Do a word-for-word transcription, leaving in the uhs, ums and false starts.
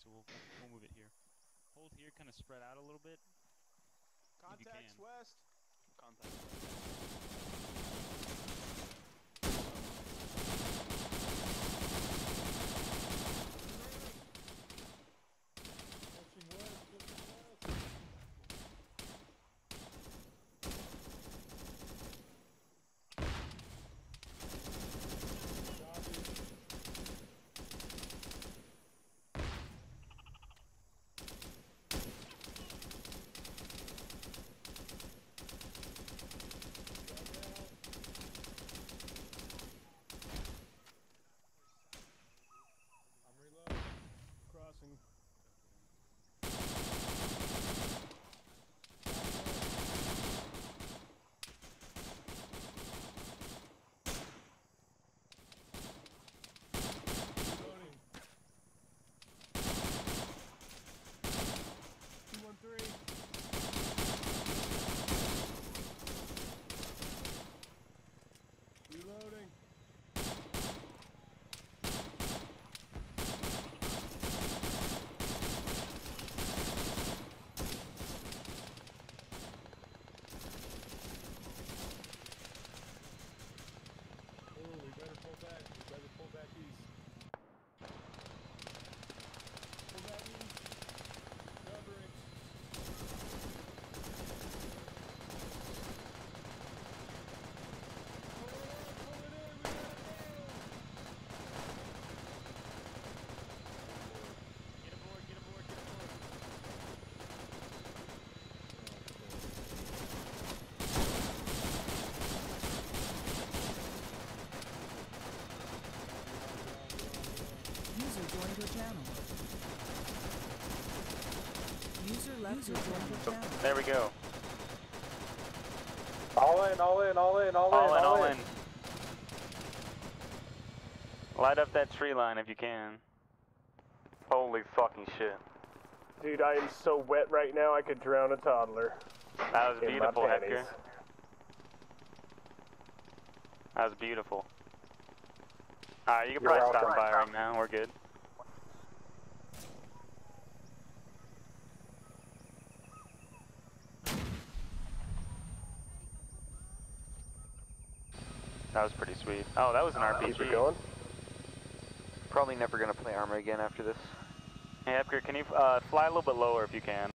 so we'll, we'll move it here. Hold here, kind of spread out a little bit. Contacts west. Contact west. Pushing west, pushing west. I'm reloading. Crossing. Reloading. two one three. Reloading. Oh, we better pull back. We better pull back east. Pull back east. Covering. Pull it in, pull it in. We gotta Get aboard, get aboard, get aboard. User joined your channel. User left your joined your channel. There we go. All in, all in, all in, all, All in, in, all in. Light up that tree line if you can. Holy fucking shit. Dude, I am so wet right now I could drown a toddler. That was in beautiful, my Hector. panties. That was beautiful. Alright, you can You're probably stop welcome. firing now, we're good. That was pretty sweet. Oh, that was an R P G. Keep it going. Probably never gonna play ArmA again after this. Hey, Hector, can you uh, fly a little bit lower if you can?